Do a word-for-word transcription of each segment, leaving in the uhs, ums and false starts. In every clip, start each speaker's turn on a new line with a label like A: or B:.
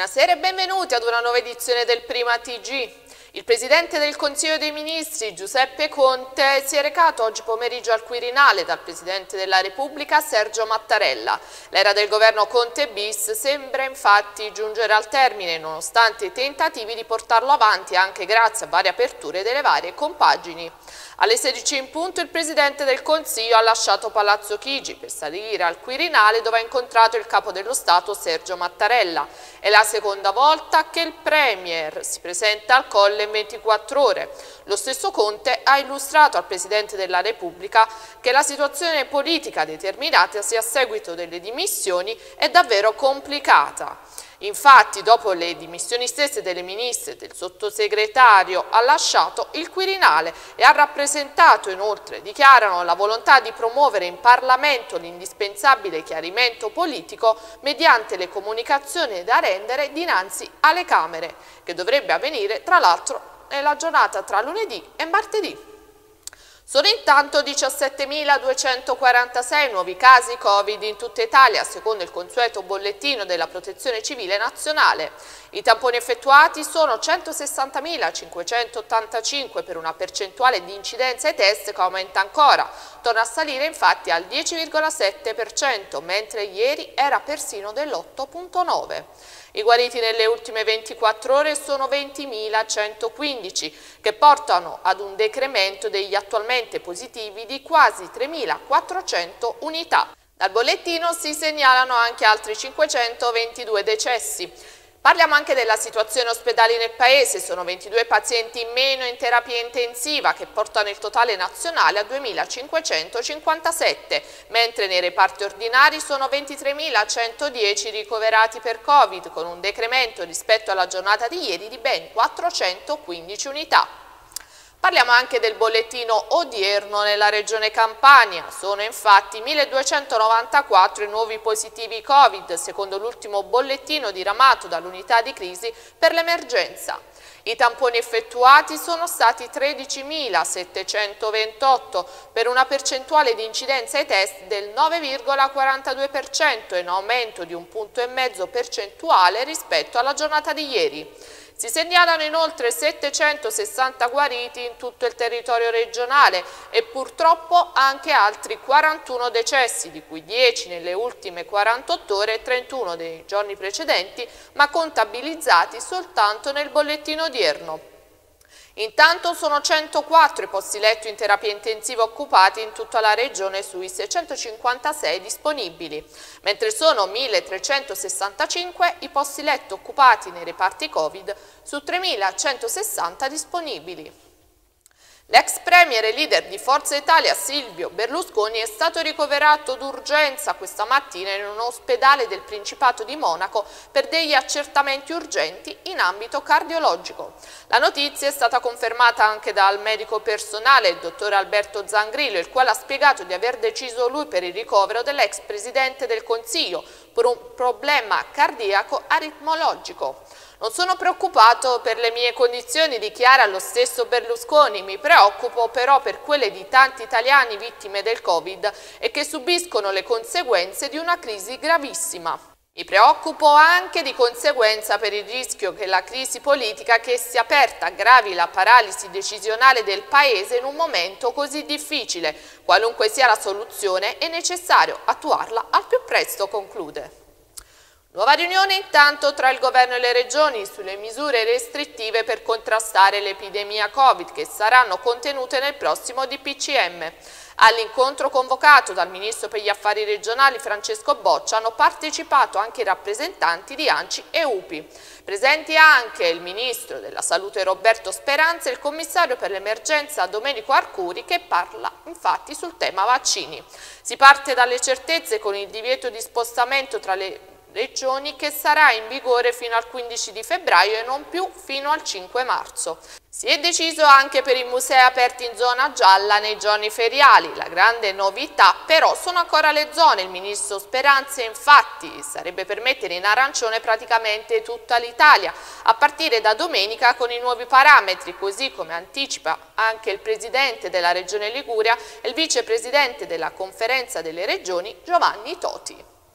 A: Buonasera e benvenuti ad una nuova edizione del Prima T G. Il Presidente del Consiglio dei Ministri, Giuseppe Conte, si è recato oggi pomeriggio al Quirinale dal Presidente della Repubblica, Sergio Mattarella. L'era del governo Conte bis sembra infatti giungere al termine, nonostante i tentativi di portarlo avanti anche grazie a varie aperture delle varie compagini. Alle sedici in punto il Presidente del Consiglio ha lasciato Palazzo Chigi per salire al Quirinale, dove ha incontrato il Capo dello Stato Sergio Mattarella. È la seconda volta che il Premier si presenta al Colle in ventiquattro ore. Lo stesso Conte ha illustrato al Presidente della Repubblica che la situazione politica determinatasi a seguito delle dimissioni è davvero complicata. Infatti, dopo le dimissioni stesse delle ministre e del sottosegretario, ha lasciato il Quirinale e ha rappresentato inoltre, dichiarano, la volontà di promuovere in Parlamento l'indispensabile chiarimento politico mediante le comunicazioni da rendere dinanzi alle Camere, che dovrebbe avvenire tra l'altro nella giornata tra lunedì e martedì. Sono intanto diciassettemiladuecentoquarantasei nuovi casi Covid in tutta Italia, secondo il consueto bollettino della Protezione Civile Nazionale. I tamponi effettuati sono centosessantamilacinquecentottantacinque per una percentuale di incidenza ai test che aumenta ancora. Torna a salire infatti al dieci virgola sette per cento, mentre ieri era persino dell'otto virgola nove per cento. I guariti nelle ultime ventiquattro ore sono ventimilacentoquindici, che portano ad un decremento degli attualmente positivi di quasi tremilaquattrocento unità. Dal bollettino si segnalano anche altri cinquecentoventidue decessi. Parliamo anche della situazione ospedali nel Paese. Sono ventidue pazienti in meno in terapia intensiva, che portano il totale nazionale a duemilacinquecentocinquantasette, mentre nei reparti ordinari sono ventitremilacentodieci ricoverati per Covid, con un decremento rispetto alla giornata di ieri di ben quattrocentoquindici unità. Parliamo anche del bollettino odierno nella regione Campania. Sono infatti milleduecentonovantaquattro i nuovi positivi Covid, secondo l'ultimo bollettino diramato dall'unità di crisi per l'emergenza. I tamponi effettuati sono stati tredicimilasettecentoventotto per una percentuale di incidenza ai test del nove virgola quarantadue per cento, in aumento di un punto e mezzo percentuale rispetto alla giornata di ieri. Si segnalano inoltre settecentosessanta guariti in tutto il territorio regionale e purtroppo anche altri quarantuno decessi, di cui dieci nelle ultime quarantotto ore e trentuno dei giorni precedenti, ma contabilizzati soltanto nel bollettino odierno. Intanto sono centoquattro i posti letto in terapia intensiva occupati in tutta la regione sui seicentocinquantasei disponibili, mentre sono milletrecentosessantacinque i posti letto occupati nei reparti Covid su tremilacentosessanta disponibili. L'ex premier e leader di Forza Italia Silvio Berlusconi è stato ricoverato d'urgenza questa mattina in un ospedale del Principato di Monaco per degli accertamenti urgenti in ambito cardiologico. La notizia è stata confermata anche dal medico personale, il dottor Alberto Zangrillo, il quale ha spiegato di aver deciso lui per il ricovero dell'ex presidente del Consiglio per un problema cardiaco aritmologico. Non sono preoccupato per le mie condizioni, dichiara lo stesso Berlusconi, mi preoccupo però per quelle di tanti italiani vittime del Covid e che subiscono le conseguenze di una crisi gravissima. Mi preoccupo anche di conseguenza per il rischio che la crisi politica che si è aperta aggravi la paralisi decisionale del Paese in un momento così difficile. Qualunque sia la soluzione è necessario attuarla al più presto, conclude. Nuova riunione intanto tra il governo e le regioni sulle misure restrittive per contrastare l'epidemia Covid, che saranno contenute nel prossimo D P C M. All'incontro convocato dal Ministro per gli Affari Regionali Francesco Boccia hanno partecipato anche i rappresentanti di ANCI e U P I. Presenti anche il Ministro della Salute Roberto Speranza e il Commissario per l'emergenza Domenico Arcuri, che parla infatti sul tema vaccini. Si parte dalle certezze con il divieto di spostamento tra le regioni, che sarà in vigore fino al quindici di febbraio e non più fino al cinque marzo. Si è deciso anche per i musei aperti in zona gialla nei giorni feriali. La grande novità però sono ancora le zone. Il ministro Speranza infatti sarebbe per mettere in arancione praticamente tutta l'Italia, a partire da domenica con i nuovi parametri, così come anticipa anche il presidente della Regione Liguria e il vicepresidente della Conferenza delle Regioni Giovanni Toti.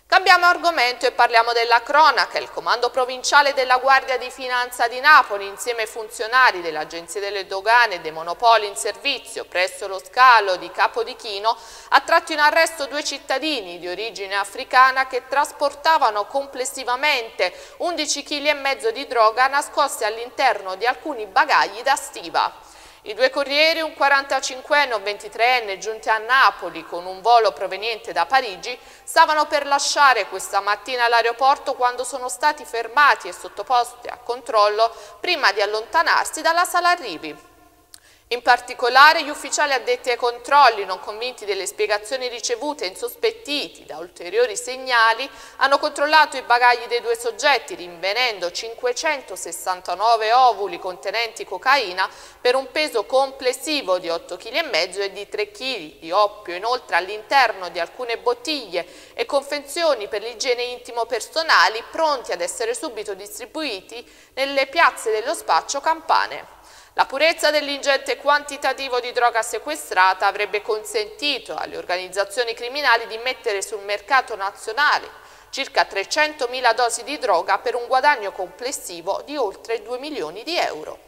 A: Cambiamo argomento e parliamo della cronaca. Il Comando Provinciale della Guardia di Finanza di Napoli, insieme ai funzionari dell'Agenzia delle Dogane e dei Monopoli in servizio presso lo scalo di Capodichino, ha tratto in arresto due cittadini di origine africana che trasportavano complessivamente undici chili e mezzo di droga nascosti all'interno di alcuni bagagli da stiva. I due corrieri, un quarantacinquenne e un ventitreenne giunti a Napoli con un volo proveniente da Parigi, stavano per lasciare questa mattina l'aeroporto quando sono stati fermati e sottoposti a controllo prima di allontanarsi dalla sala arrivi. In particolare, gli ufficiali addetti ai controlli, non convinti delle spiegazioni ricevute e insospettiti da ulteriori segnali, hanno controllato i bagagli dei due soggetti, rinvenendo cinquecentosessantanove ovuli contenenti cocaina per un peso complessivo di otto chili e mezzo e di tre chili di oppio, inoltre all'interno di alcune bottiglie e confezioni per l'igiene intimo personali, pronti ad essere subito distribuiti nelle piazze dello spaccio campane. La purezza dell'ingente quantitativo di droga sequestrata avrebbe consentito alle organizzazioni criminali di mettere sul mercato nazionale circa trecentomila dosi di droga per un guadagno complessivo di oltre due milioni di euro.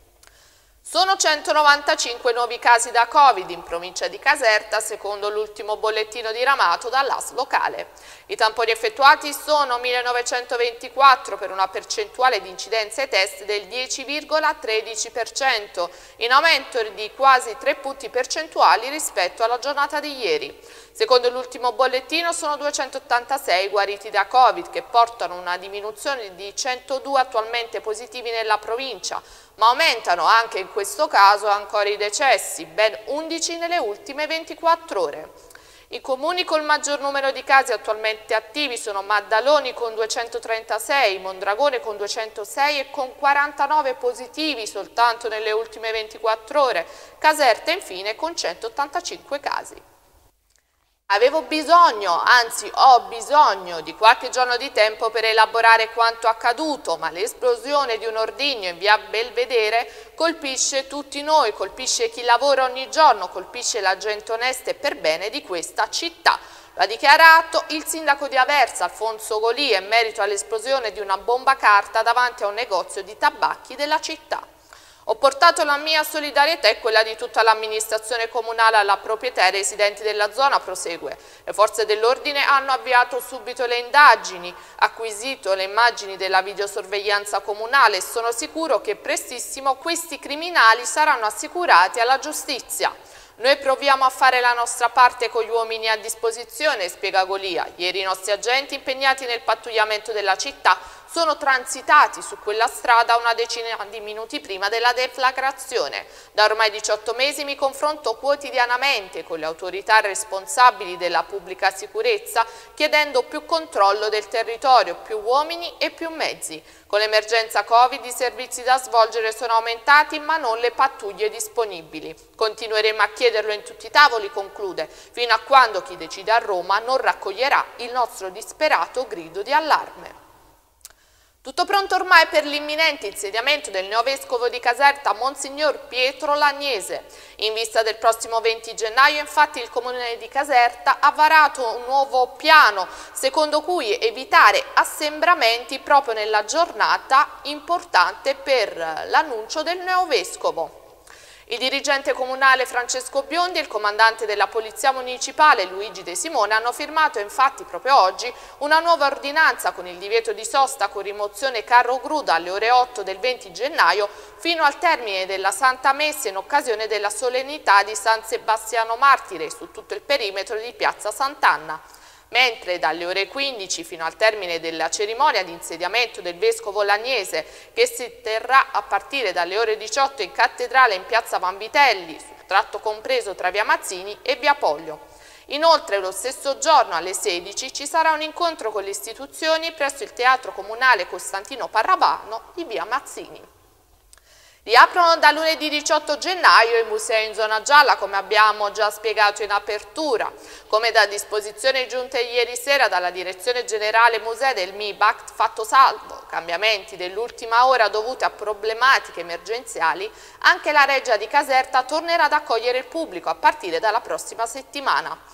A: Sono centonovantacinque nuovi casi da Covid in provincia di Caserta, secondo l'ultimo bollettino diramato dall'A S L locale. I tamponi effettuati sono millenovecentoventiquattro per una percentuale di incidenza ai test del dieci virgola tredici per cento, in aumento di quasi tre punti percentuali rispetto alla giornata di ieri. Secondo l'ultimo bollettino sono duecentottantasei guariti da Covid, che portano una diminuzione di centodue attualmente positivi nella provincia, ma aumentano anche in questo caso ancora i decessi, ben undici nelle ultime ventiquattro ore. I comuni col maggior numero di casi attualmente attivi sono Maddaloni con duecentotrentasei, Mondragone con duecentosei e con quarantanove positivi soltanto nelle ultime ventiquattro ore, Caserta infine con centottantacinque casi. Avevo bisogno, anzi ho bisogno di qualche giorno di tempo per elaborare quanto accaduto, ma l'esplosione di un ordigno in via Belvedere colpisce tutti noi, colpisce chi lavora ogni giorno, colpisce la gente onesta e per bene di questa città. Lo ha dichiarato il sindaco di Aversa, Alfonso Golia, in merito all'esplosione di una bomba carta davanti a un negozio di tabacchi della città. Ho portato la mia solidarietà e quella di tutta l'amministrazione comunale alla proprietà e ai residenti della zona, prosegue. Le forze dell'ordine hanno avviato subito le indagini, acquisito le immagini della videosorveglianza comunale e sono sicuro che prestissimo questi criminali saranno assicurati alla giustizia. Noi proviamo a fare la nostra parte con gli uomini a disposizione, spiega Golia. Ieri i nostri agenti impegnati nel pattugliamento della città sono transitati su quella strada una decina di minuti prima della deflagrazione. Da ormai diciotto mesi mi confronto quotidianamente con le autorità responsabili della pubblica sicurezza, chiedendo più controllo del territorio, più uomini e più mezzi. Con l'emergenza Covid i servizi da svolgere sono aumentati, ma non le pattuglie disponibili. Continueremo a chiederlo in tutti i tavoli, conclude, fino a quando chi decide a Roma non raccoglierà il nostro disperato grido di allarme. Tutto pronto ormai per l'imminente insediamento del neovescovo di Caserta, Monsignor Pietro Lagnese. In vista del prossimo venti gennaio, infatti, il Comune di Caserta ha varato un nuovo piano, secondo cui evitare assembramenti proprio nella giornata importante per l'annuncio del neovescovo. Il dirigente comunale Francesco Biondi e il comandante della Polizia Municipale Luigi De Simone hanno firmato infatti proprio oggi una nuova ordinanza con il divieto di sosta con rimozione carro gru dalle ore otto del venti gennaio fino al termine della Santa Messa in occasione della solennità di San Sebastiano Martire su tutto il perimetro di Piazza Sant'Anna. Mentre dalle ore quindici fino al termine della cerimonia di insediamento del Vescovo Lagnese, che si terrà a partire dalle ore diciotto in cattedrale in piazza Vanvitelli, sul tratto compreso tra via Mazzini e via Pollio. Inoltre lo stesso giorno alle sedici ci sarà un incontro con le istituzioni presso il Teatro Comunale Costantino Parravano di via Mazzini. Riaprono da lunedì diciotto gennaio i musei in zona gialla, come abbiamo già spiegato in apertura. Come da disposizioni giunte ieri sera dalla Direzione Generale Musei del M I B A C T, fatto salvo cambiamenti dell'ultima ora dovuti a problematiche emergenziali, anche la Reggia di Caserta tornerà ad accogliere il pubblico a partire dalla prossima settimana.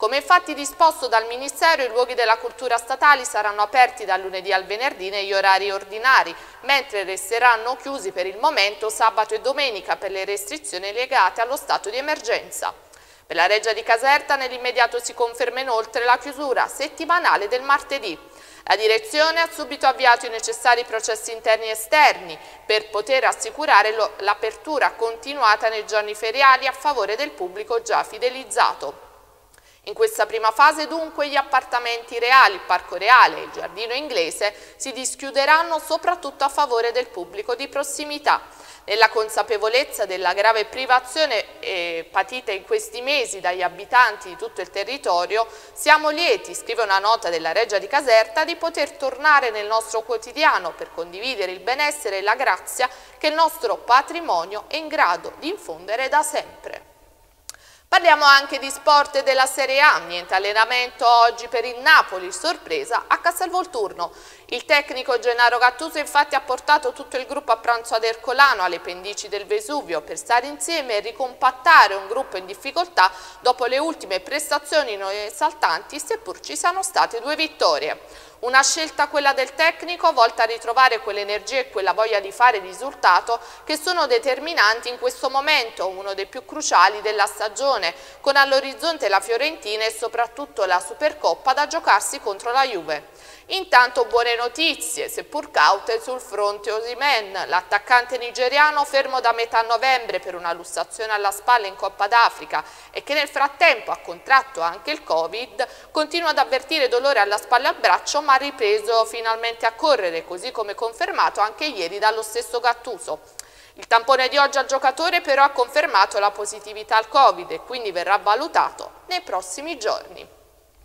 A: Come infatti disposto dal Ministero, i luoghi della cultura statali saranno aperti dal lunedì al venerdì negli orari ordinari, mentre resteranno chiusi per il momento sabato e domenica per le restrizioni legate allo stato di emergenza. Per la Reggia di Caserta nell'immediato si conferma inoltre la chiusura settimanale del martedì. La direzione ha subito avviato i necessari processi interni e esterni per poter assicurare l'apertura continuata nei giorni feriali a favore del pubblico già fidelizzato. In questa prima fase dunque gli appartamenti reali, il Parco Reale e il Giardino Inglese si dischiuderanno soprattutto a favore del pubblico di prossimità. Nella consapevolezza della grave privazione eh, patita in questi mesi dagli abitanti di tutto il territorio, siamo lieti, scrive una nota della Reggia di Caserta, di poter tornare nel nostro quotidiano per condividere il benessere e la grazia che il nostro patrimonio è in grado di infondere da sempre. Parliamo anche di sport e della Serie A, niente allenamento oggi per il Napoli, sorpresa a Castelvolturno. Il tecnico Gennaro Gattuso infatti ha portato tutto il gruppo a pranzo ad Ercolano, alle pendici del Vesuvio, per stare insieme e ricompattare un gruppo in difficoltà dopo le ultime prestazioni non esaltanti, seppur ci siano state due vittorie. Una scelta, quella del tecnico, volta a ritrovare quell'energia e quella voglia di fare risultato che sono determinanti in questo momento, uno dei più cruciali della stagione, con all'orizzonte la Fiorentina e soprattutto la Supercoppa da giocarsi contro la Juve. Intanto buone notizie, seppur caute, sul fronte Osimhen. L'attaccante nigeriano, fermo da metà novembre per una lussazione alla spalla in Coppa d'Africa e che nel frattempo ha contratto anche il Covid, continua ad avvertire dolore alla spalla e al braccio, ma ha ripreso finalmente a correre, così come confermato anche ieri dallo stesso Gattuso. Il tampone di oggi al giocatore però ha confermato la positività al Covid e quindi verrà valutato nei prossimi giorni.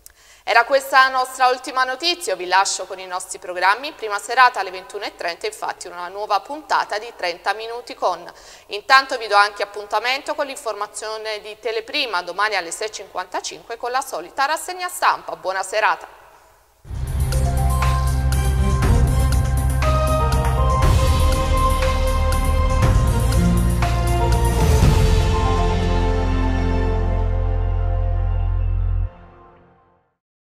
A: Era questa la nostra ultima notizia, io vi lascio con i nostri programmi. Prima serata alle ventuno e trenta, infatti, una nuova puntata di trenta minuti con. Intanto vi do anche appuntamento con l'informazione di Teleprima domani alle sei e cinquantacinque con la solita rassegna stampa. Buona serata.